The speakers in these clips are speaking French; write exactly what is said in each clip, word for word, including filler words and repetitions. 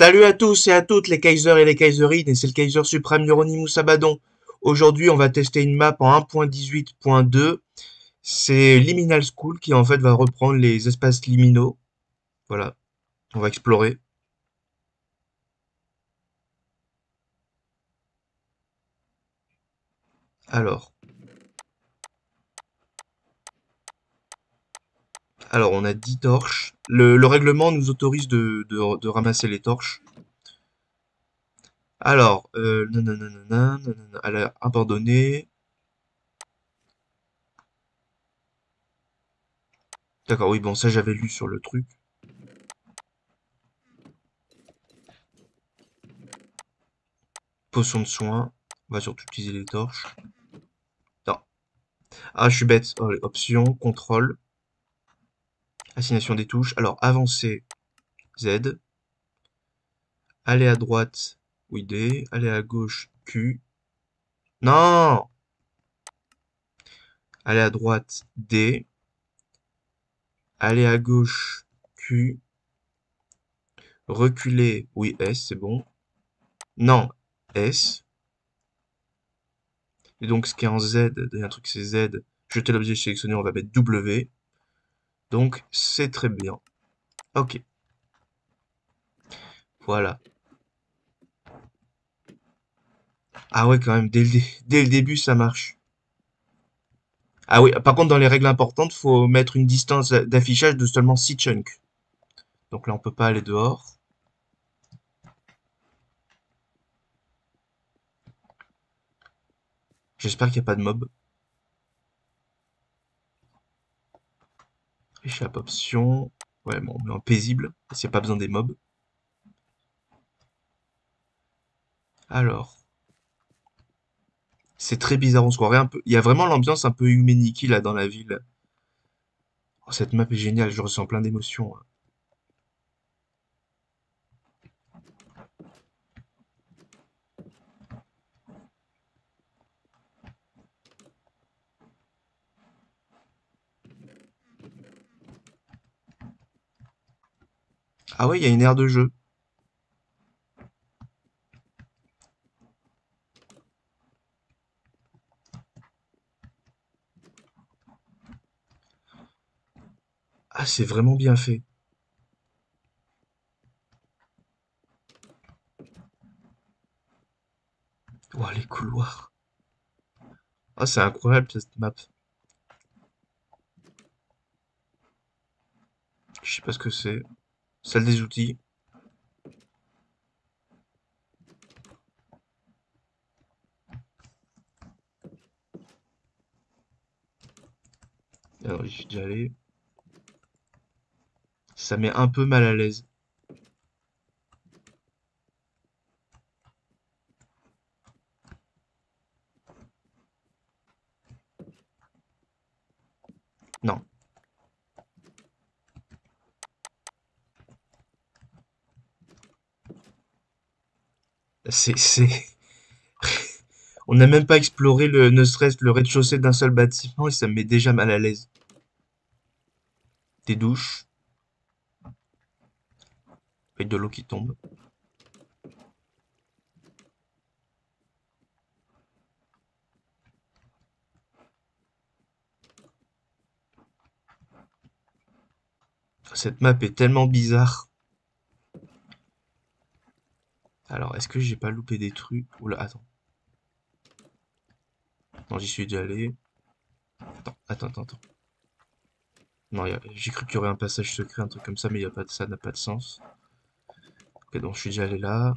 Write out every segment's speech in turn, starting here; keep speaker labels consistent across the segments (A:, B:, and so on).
A: Salut à tous et à toutes les Kaisers et les Kaiserines, et c'est le Kaiser suprême Euronymous Abaddon. Aujourd'hui, on va tester une map en un point dix-huit point deux. C'est Liminal School qui en fait va reprendre les espaces liminaux. Voilà, on va explorer. Alors, alors on a dix torches. Le, le règlement nous autorise de, de, de ramasser les torches. Alors, euh, nanana, nanana, nanana, alors, abandonné. D'accord, oui, bon, ça j'avais lu sur le truc. Potion de soin. On va surtout utiliser les torches. Non. Ah, je suis bête. Oh, option, contrôle. Assignation des touches. Alors, avancer, Z. Aller à droite, oui, D. Aller à gauche, Q. Non! Aller à droite, D. Aller à gauche, Q. Reculer, oui, S, c'est bon. Non, S. Et donc, ce qui est en Z, il y a un truc, c'est Z. Jeter l'objet sélectionné, on va mettre W. Donc, c'est très bien. Ok, voilà. Ah ouais, quand même, dès le, dé- dès le début, ça marche. Ah oui, par contre, dans les règles importantes, faut mettre une distance d'affichage de seulement six chunks. Donc là, on peut pas aller dehors. J'espère qu'il n'y a pas de mob. Échappe option. Ouais, bon, on met en paisible, parce qu'il n'y a pas besoin des mobs. Alors, c'est très bizarre, on se croirait un peu. Il y a vraiment l'ambiance un peu Humeniki là dans la ville. Oh, cette map est géniale, je ressens plein d'émotions. Ah ouais, il y a une aire de jeu. Ah, c'est vraiment bien fait. Oh, les couloirs. Ah, c'est incroyable cette map. Je sais pas ce que c'est. Salle des outils. Alors, j'y suis déjà allé. Ça met un peu mal à l'aise. Non. C'est, c'est... On n'a même pas exploré le, ne serait-ce le rez-de-chaussée d'un seul bâtiment et ça me met déjà mal à l'aise. Des douches. Avec de l'eau qui tombe. Cette map est tellement bizarre. Alors, est-ce que j'ai pas loupé des trucs? Oula, attends. Non, j'y suis déjà allé. Attends, attends, attends, attends. Non, y a- j'ai cru qu'il y aurait un passage secret, un truc comme ça, mais y a pas de ça, n'a pas de sens. Ok, donc je suis déjà allé là.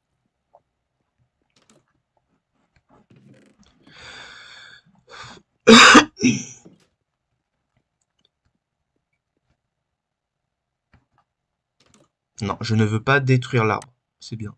A: Non, je ne veux pas détruire l'arbre. C'est bien.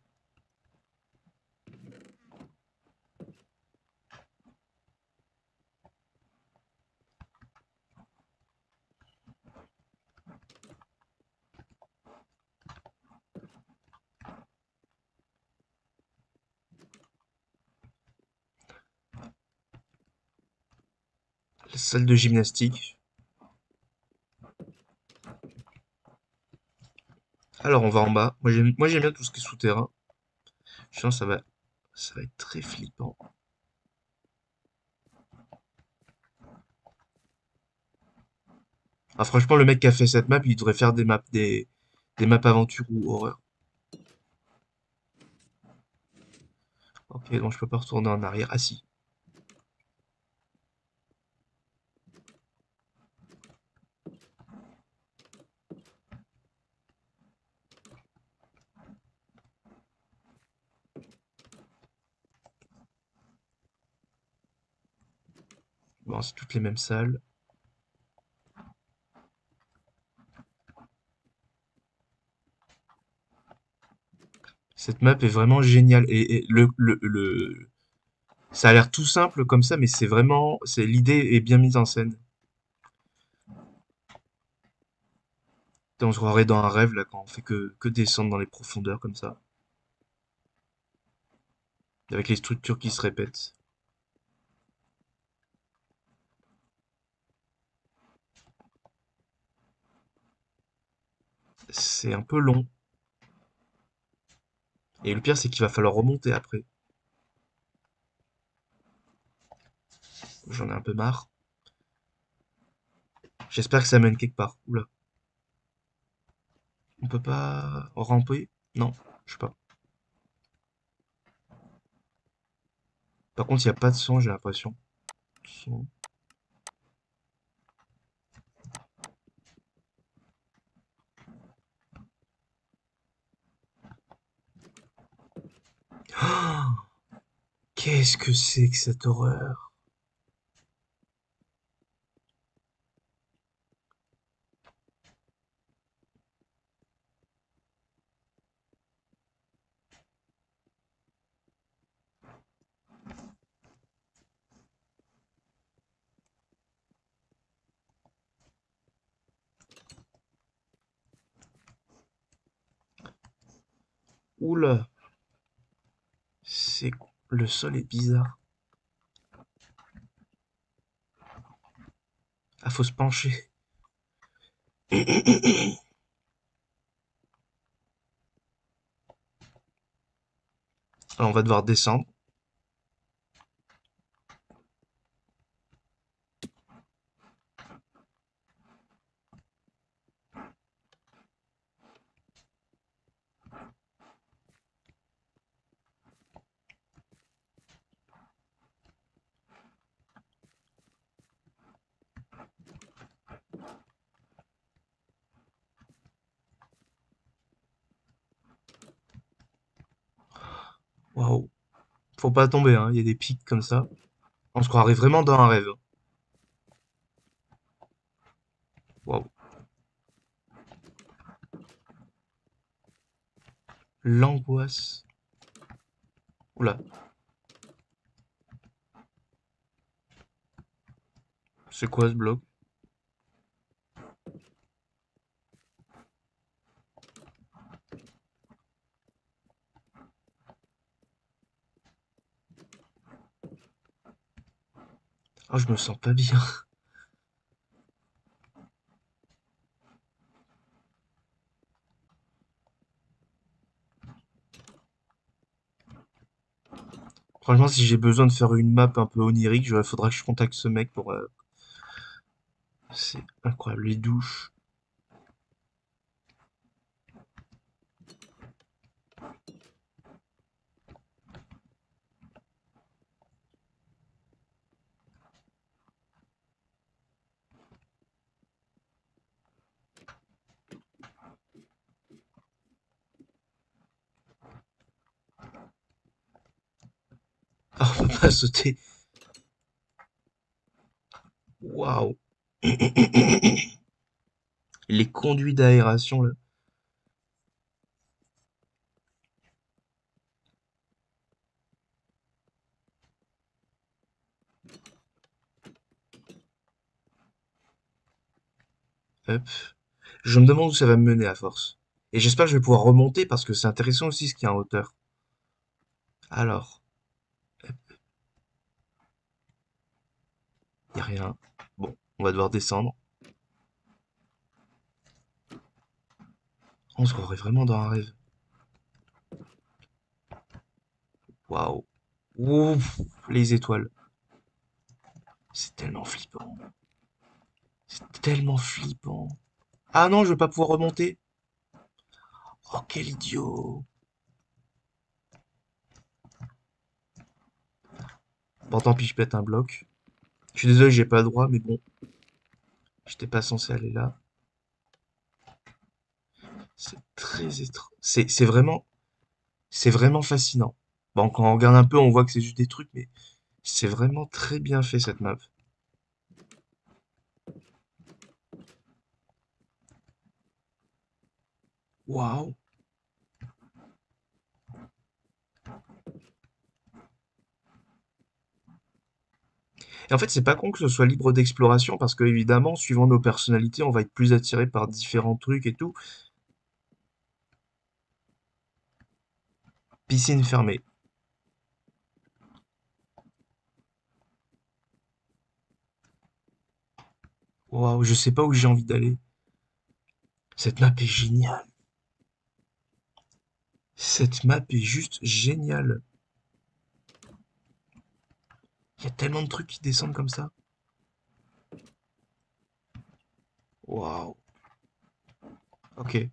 A: La salle de gymnastique. Alors, on va en bas. Moi, j'aime moi, j'aime bien tout ce qui est souterrain. Je sens que ça va, ça va être très flippant. Ah, franchement, le mec qui a fait cette map, il devrait faire des maps, des, des maps aventure ou horreur. Ok, donc je peux pas retourner en arrière. Ah si. Bon, c'est toutes les mêmes salles. Cette map est vraiment géniale. Et, et le, le, le... ça a l'air tout simple comme ça, mais c'est vraiment... c'est l'idée est bien mise en scène. On se croirait dans un rêve, là, quand on fait que, que descendre dans les profondeurs, comme ça. Avec les structures qui se répètent. C'est un peu long. Et le pire, c'est qu'il va falloir remonter après. J'en ai un peu marre. J'espère que ça mène quelque part. Oula. On peut pas ramper? Non, je sais pas. Par contre, il n'y a pas de son, j'ai l'impression. Son. Oh, qu'est-ce que c'est que cette horreur? Oula. C'est... Le sol est bizarre. Ah, faut se pencher. Alors, on va devoir descendre. Waouh. Faut pas tomber, hein. Il y a des pics comme ça. On se croirait vraiment dans un rêve. Waouh. L'angoisse. Oula. C'est quoi ce bloc? Ah, je me sens pas bien. Franchement, si j'ai besoin de faire une map un peu onirique, il faudra que je contacte ce mec pour... euh, C'est incroyable, les douches. Ah, on peut pas sauter. Waouh. Les conduits d'aération, là. Hop. Je me demande où ça va me mener à force. Et j'espère que je vais pouvoir remonter parce que c'est intéressant aussi ce qu'il y a en hauteur. Alors, il n'y a rien. Bon, on va devoir descendre. On se croirait vraiment dans un rêve. Waouh. Ouf, les étoiles. C'est tellement flippant. C'est tellement flippant. Ah non, je veux pas pouvoir remonter. Oh, quel idiot. Bon, tant pis, je pète un bloc. Je suis désolé, j'ai pas le droit, mais bon. J'étais pas censé aller là. C'est très étrange. C'est c'est vraiment, c'est vraiment fascinant. Bon, quand on regarde un peu, on voit que c'est juste des trucs, mais c'est vraiment très bien fait cette map. Waouh. Et en fait, c'est pas con que ce soit libre d'exploration parce que, évidemment, suivant nos personnalités, on va être plus attiré par différents trucs et tout. Piscine fermée. Waouh, je sais pas où j'ai envie d'aller. Cette map est géniale. Cette map est juste géniale. Il y a tellement de trucs qui descendent comme ça. Waouh. Ok.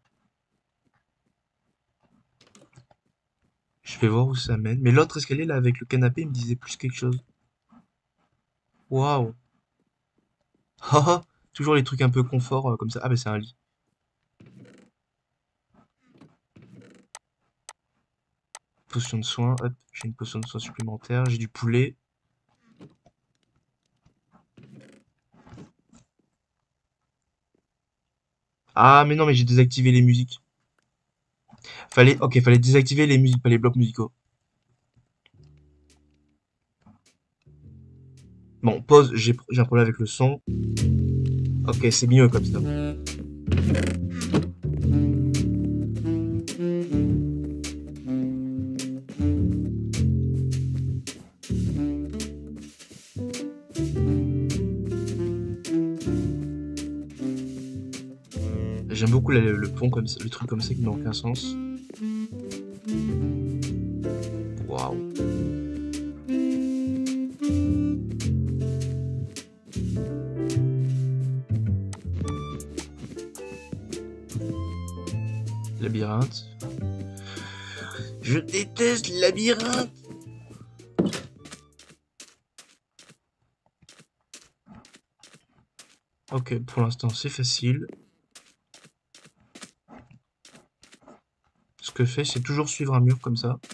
A: Je vais voir où ça mène. Mais l'autre escalier, là, avec le canapé, il me disait plus quelque chose. Waouh. Haha. Toujours les trucs un peu confort, euh, comme ça. Ah, bah, c'est un lit. Potion de soin. Hop, j'ai une potion de soin supplémentaire. J'ai du poulet. Ah, mais non, mais j'ai désactivé les musiques. Fallait, ok, fallait désactiver les musiques, pas les blocs musicaux. Bon, pause, j'ai j'ai un problème avec le son. Ok, c'est mieux comme ça. J'aime beaucoup le, le pont comme ça, le truc comme ça qui n'a aucun sens. Waouh. Labyrinthe. Je déteste le labyrinthe. Ok, pour l'instant c'est facile. Ce que fait, c'est toujours suivre un mur comme ça.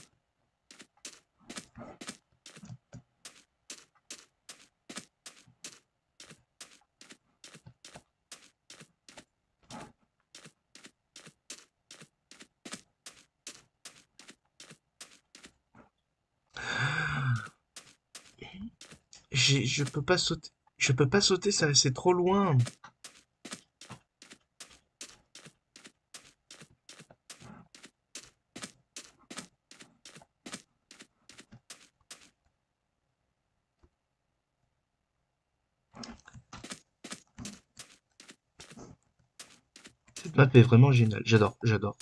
A: J'ai, je peux pas sauter. Je peux pas sauter, ça, c'est trop loin. Cette map est vraiment géniale. J'adore, j'adore.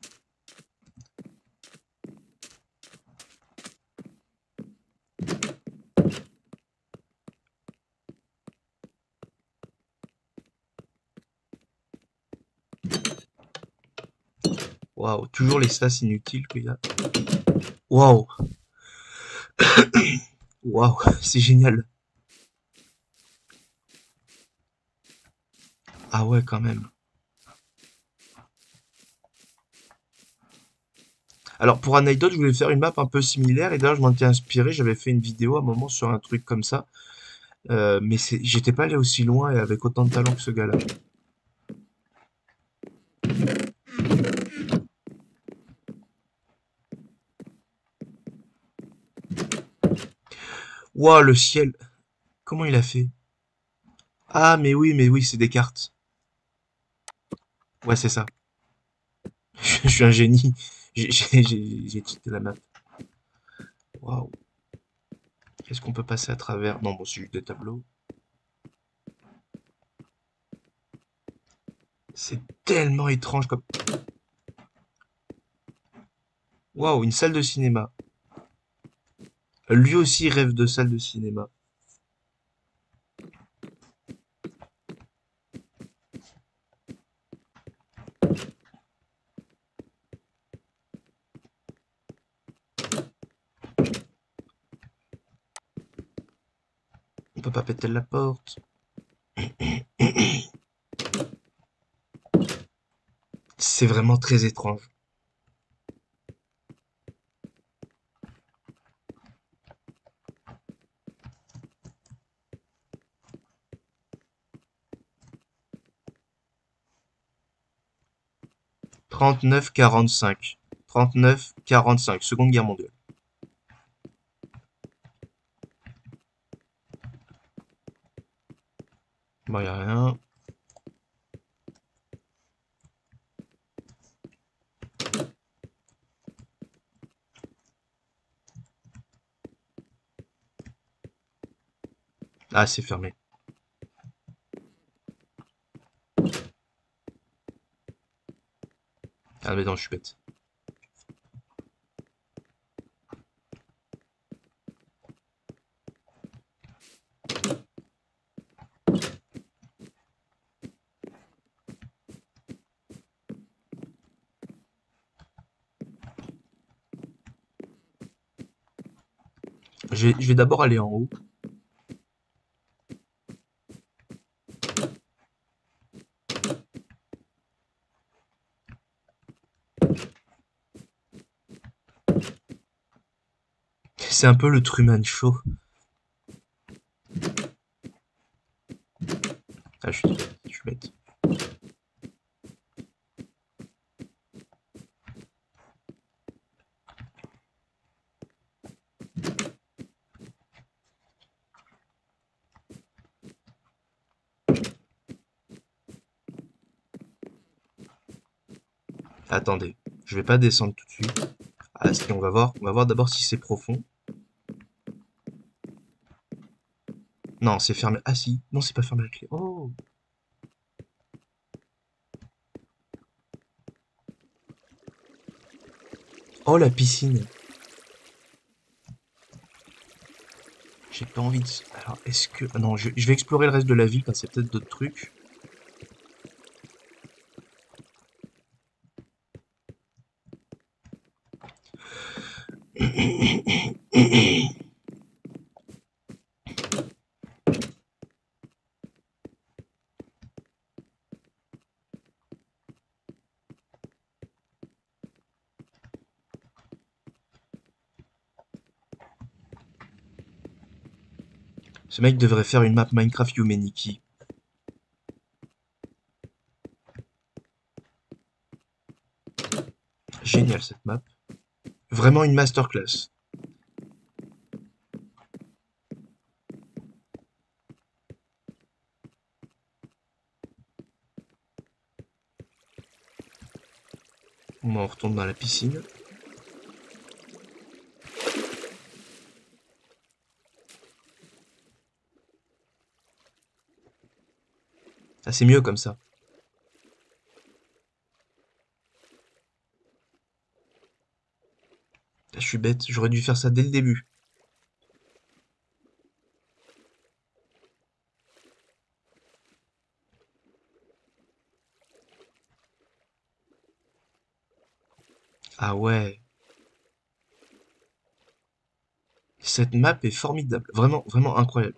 A: Waouh, toujours les sas inutiles qu'il y a. Waouh, waouh, c'est génial. Ah ouais, quand même. Alors, pour anecdote, je voulais faire une map un peu similaire, et d'ailleurs, je m'en étais inspiré. J'avais fait une vidéo à un moment sur un truc comme ça. Euh, mais c'est, j'étais pas allé aussi loin et avec autant de talent que ce gars-là. Waouh, le ciel. Comment il a fait? Ah, mais oui, mais oui, c'est des cartes. Ouais, c'est ça. Je suis un génie. J'ai j'ai- j'ai- j'ai cheaté la map. Waouh. Est-ce qu'on peut passer à travers? Non, bon, c'est juste des tableaux. C'est tellement étrange comme... Waouh, une salle de cinéma. Lui aussi rêve de salle de cinéma. On peut pas péter la porte. C'est vraiment très étrange. trente-neuf quarante-cinq. trente-neuf quarante-cinq. Seconde Guerre mondiale. Bon, y a rien. Ah, c'est fermé. Ah, mais non, je suis bête. Je vais, je vais d'abord aller en haut. C'est un peu le Truman Show. Ah, je suis bête. Je suis bête. Attendez. Je vais pas descendre tout de suite. Ah, si, on va voir. On va voir d'abord si c'est profond. Non, c'est fermé. Ah si. Non, c'est pas fermé à la clé. Oh. Oh, la piscine. J'ai pas envie de... Alors, est-ce que... Ah non, je, je vais explorer le reste de la ville, parce qu'il y a peut-être d'autres trucs. Ce mec devrait faire une map Minecraft Humanity. Génial cette map. Vraiment une masterclass. On retourne dans la piscine. Ah, c'est mieux comme ça. Ah, je suis bête, j'aurais dû faire ça dès le début. Ah ouais. Cette map est formidable. Vraiment, vraiment incroyable.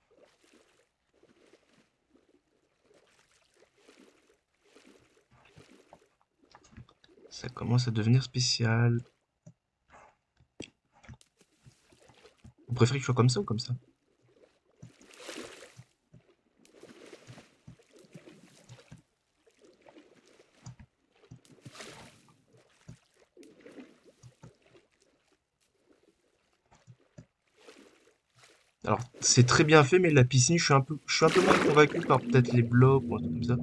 A: Ça commence à devenir spécial. Vous préférez que je sois comme ça ou comme ça? Alors, c'est très bien fait, mais la piscine, je suis un peu, je suis un peu moins convaincu par peut-être les blocs ou un truc comme ça.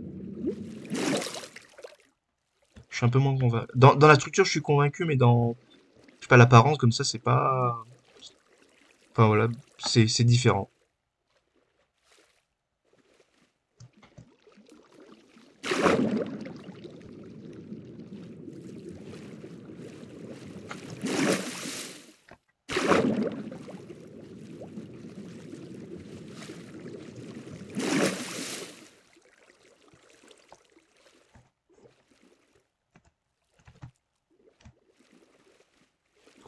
A: Je suis un peu moins convaincu. Dans, dans la structure, je suis convaincu, mais dans, je sais pas, l'apparence, comme ça, c'est pas... Enfin, voilà, c'est c'est différent.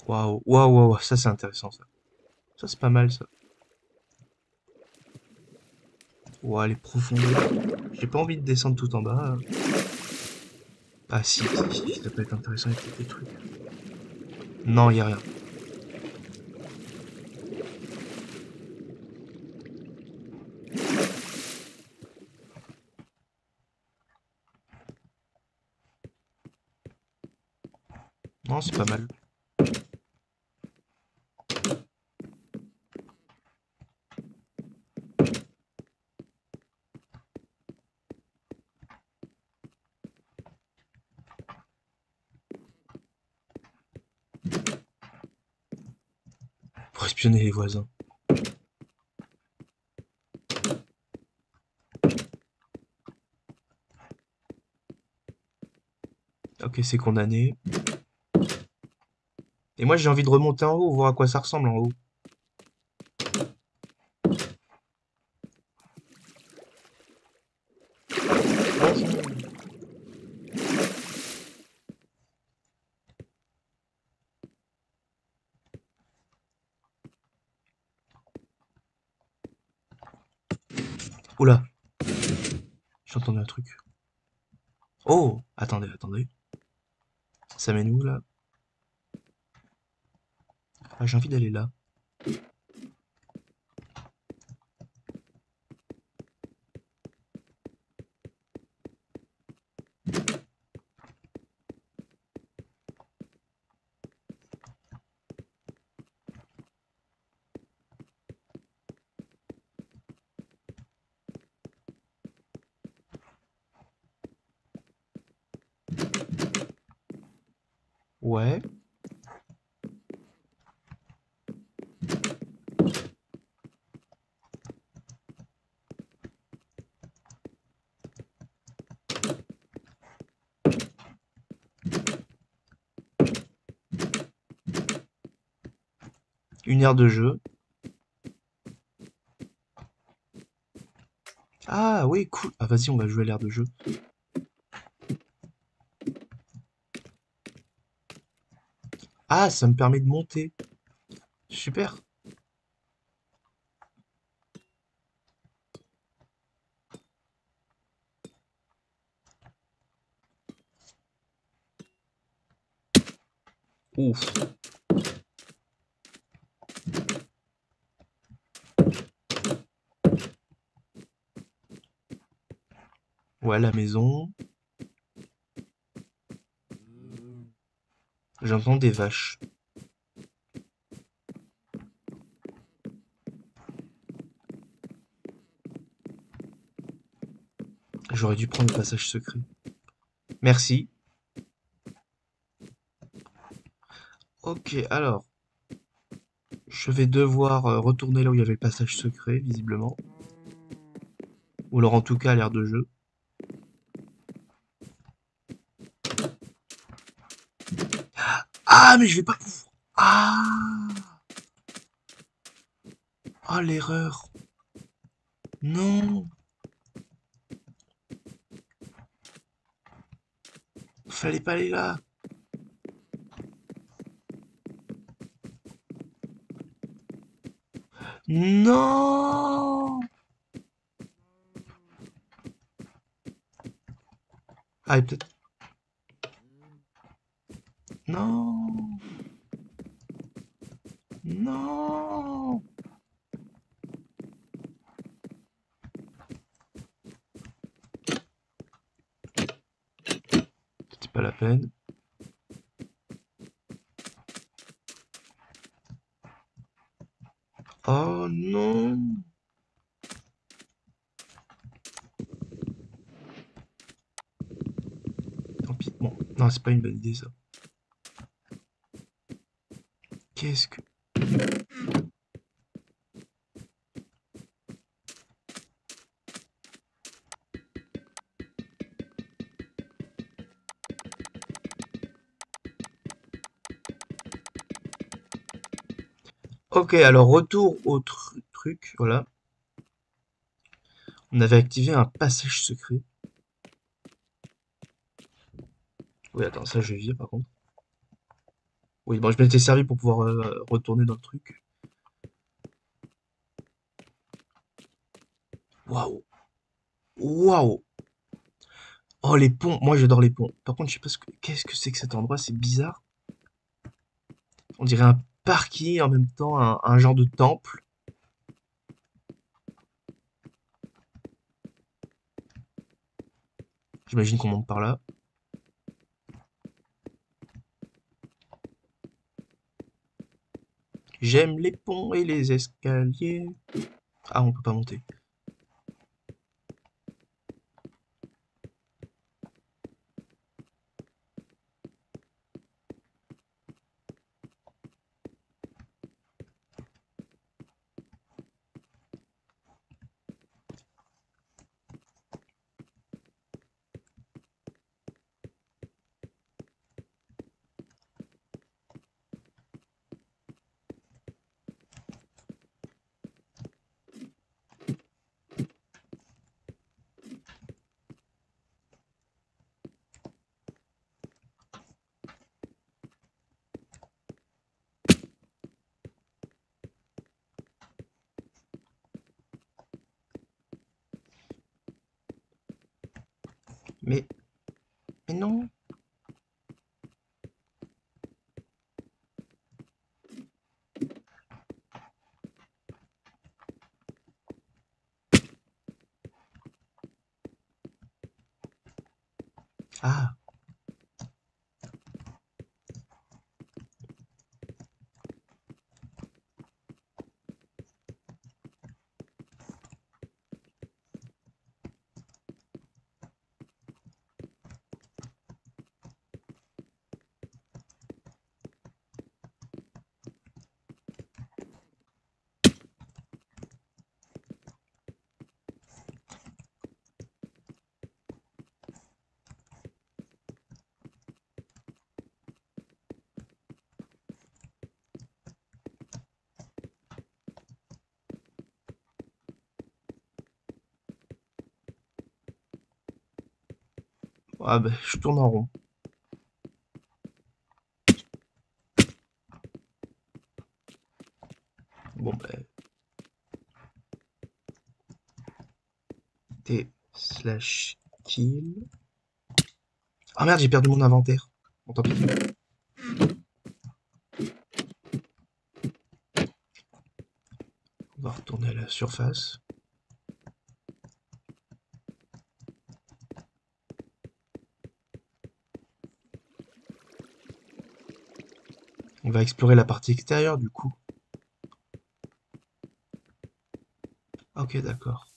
A: Waouh, waouh, waouh, ça c'est intéressant ça. Ça c'est pas mal ça. Waouh, les profondeurs. J'ai pas envie de descendre tout en bas, hein. Ah si, si, si, ça peut être intéressant avec des trucs. Non, y a rien. Non, c'est pas mal. Pour espionner les voisins. Ok, c'est condamné. Et moi j'ai envie de remonter en haut, voir à quoi ça ressemble en haut. Bonjour. Oula, j'ai entendu un truc. Oh, attendez, attendez. Ça mène où là? Ah, j'ai envie d'aller là. Ouais. Une aire de jeu. Ah oui, cool. Ah vas-y, on va jouer à l'aire de jeu. Ah, ça me permet de monter. Super. Ouf. Ouais, la maison. J'entends des vaches. J'aurais dû prendre le passage secret. Merci. Ok, alors. Je vais devoir euh, retourner là où il y avait le passage secret, visiblement. Ou alors en tout cas à l'aire de jeu. Ah, mais je vais pas pouvoir. Ah. Oh, l'erreur. Non. Fallait pas aller là. Non. Ah, et peut-être. Non. Non. C'était pas la peine. Oh non. Tant pis. Bon, non, c'est pas une bonne idée ça. Qu'est-ce que... Ok, alors retour au tru- truc, voilà. On avait activé un passage secret. Oui, attends, ça je vire par contre. Oui, bon, je m'étais servi pour pouvoir euh, retourner dans le truc. Waouh! Waouh! Oh, les ponts! Moi, j'adore les ponts. Par contre, je sais pas ce que... Qu'est-ce que c'est que cet endroit? C'est bizarre. On dirait un parking, en même temps, un, un genre de temple. J'imagine qu'on monte par là. J'aime les ponts et les escaliers. Ah, on peut pas monter. Mais... Mais non! Ah! Ah bah, je tourne en rond. Bon bah... T slash kill. Ah merde, j'ai perdu mon inventaire. Bon, tant pis. On va retourner à la surface. On va explorer la partie extérieure du coup. Ok, d'accord.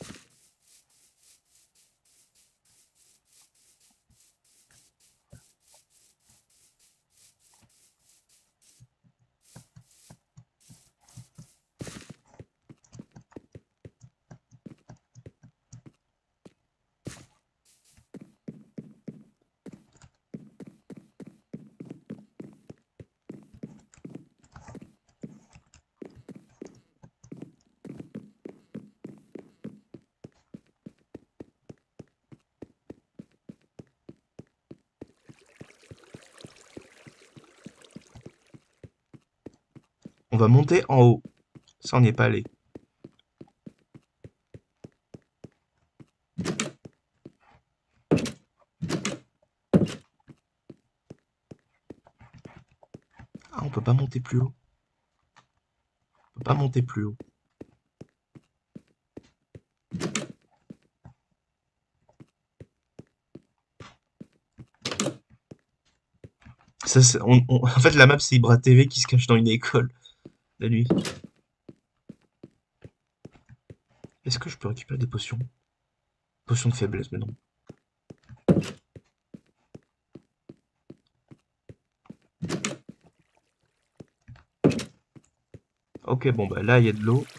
A: On va monter en haut. Ça, on n'y est pas allé. Ah, on peut pas monter plus haut. On peut pas monter plus haut. Ça, c'est- on- on- En fait, la map, c'est Ibra T V qui se cache dans une école la nuit. Est-ce que je peux récupérer des potions? Potions de faiblesse, mais non. Ok, bon, bah là, il y a de l'eau.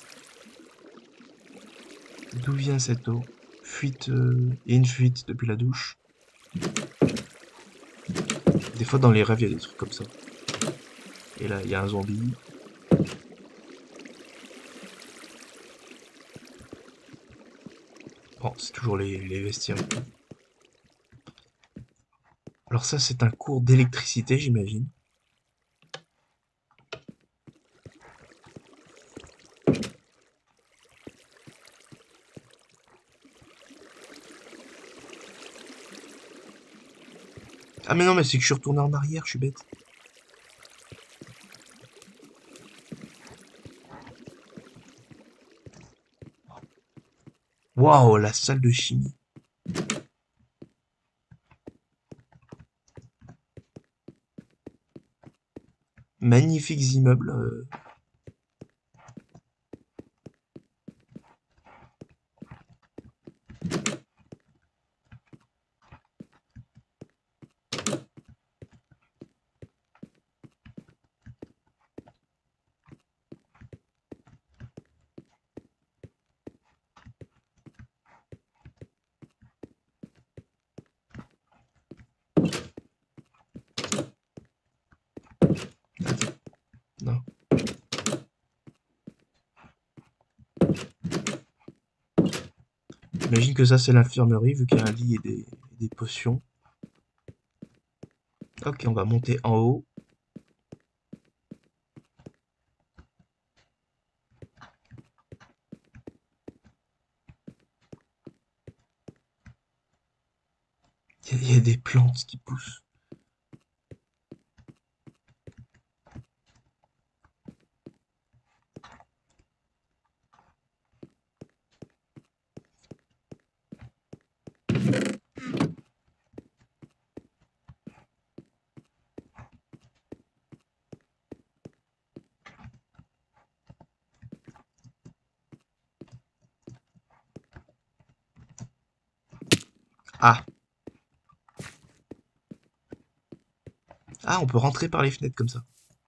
A: D'où vient cette eau? Fuite... euh, Il y a une fuite depuis la douche. Des fois, dans les rêves, il y a des trucs comme ça. Et là, il y a un zombie. Bon, c'est toujours les, les vestiaires. Alors ça, c'est un cours d'électricité, j'imagine. Ah mais non, mais c'est que je suis retourné en arrière, je suis bête. Waouh, la salle de chimie. Magnifiques immeubles. euh. Attends, non. J'imagine que ça c'est l'infirmerie vu qu'il y a un lit et des, et des potions. Ok, on va monter en haut. Il y, a- y a des plantes qui poussent. Ah, ah, on peut rentrer par les fenêtres comme ça.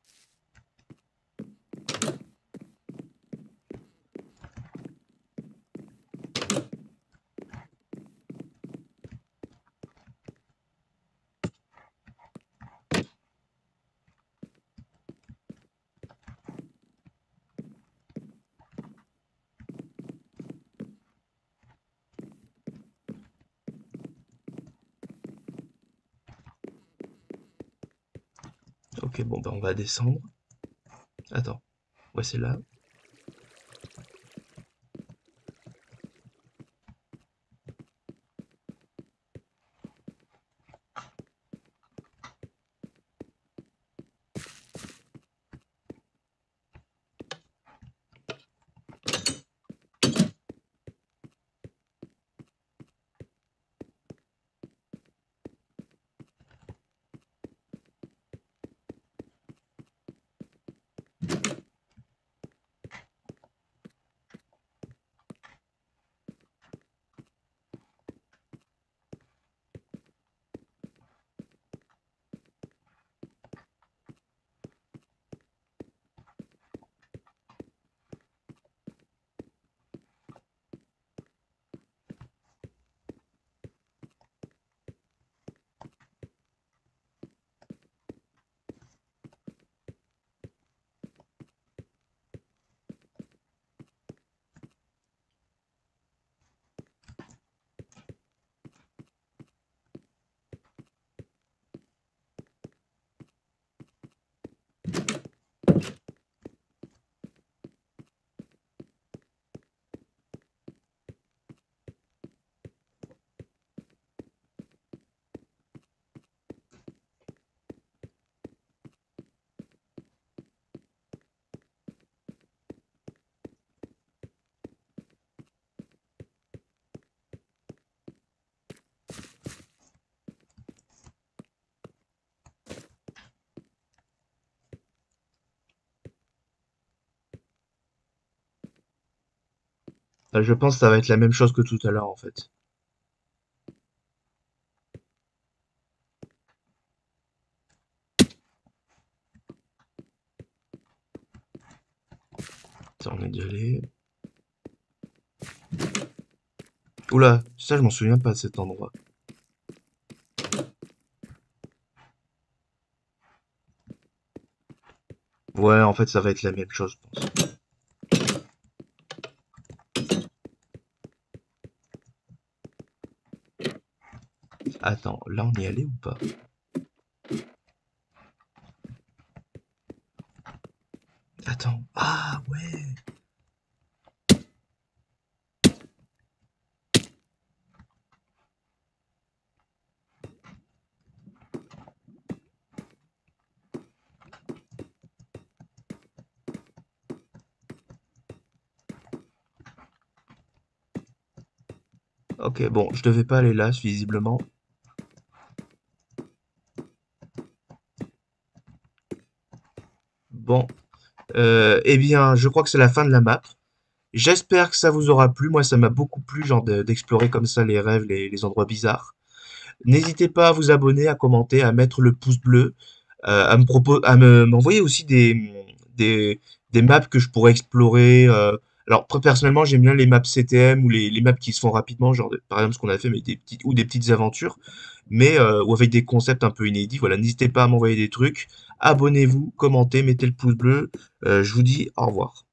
A: Ok, bon, bah on va descendre. Attends, ouais, c'est là. Là, je pense que ça va être la même chose que tout à l'heure en fait. Ça, on est déjà allé. Oula, ça je m'en souviens pas de cet endroit. Ouais, en fait ça va être la même chose, je pense. Attends, là on y est allé ou pas? Attends, ah ouais. Ok, bon, je devais pas aller là, visiblement. Bon, euh, eh bien, je crois que c'est la fin de la map. J'espère que ça vous aura plu. Moi, ça m'a beaucoup plu, genre de- d'explorer comme ça les rêves, les, les endroits bizarres. N'hésitez pas à vous abonner, à commenter, à mettre le pouce bleu, euh, à me propos à me m'envoyer aussi des, des, des maps que je pourrais explorer. euh. Alors, très personnellement, j'aime bien les maps C T M ou les, les maps qui se font rapidement, genre de- par exemple ce qu'on a fait, mais des petites ou des petites aventures, mais euh, ou avec des concepts un peu inédits. Voilà, n'hésitez pas à m'envoyer des trucs. Abonnez-vous, commentez, mettez le pouce bleu. Euh, je vous dis au revoir.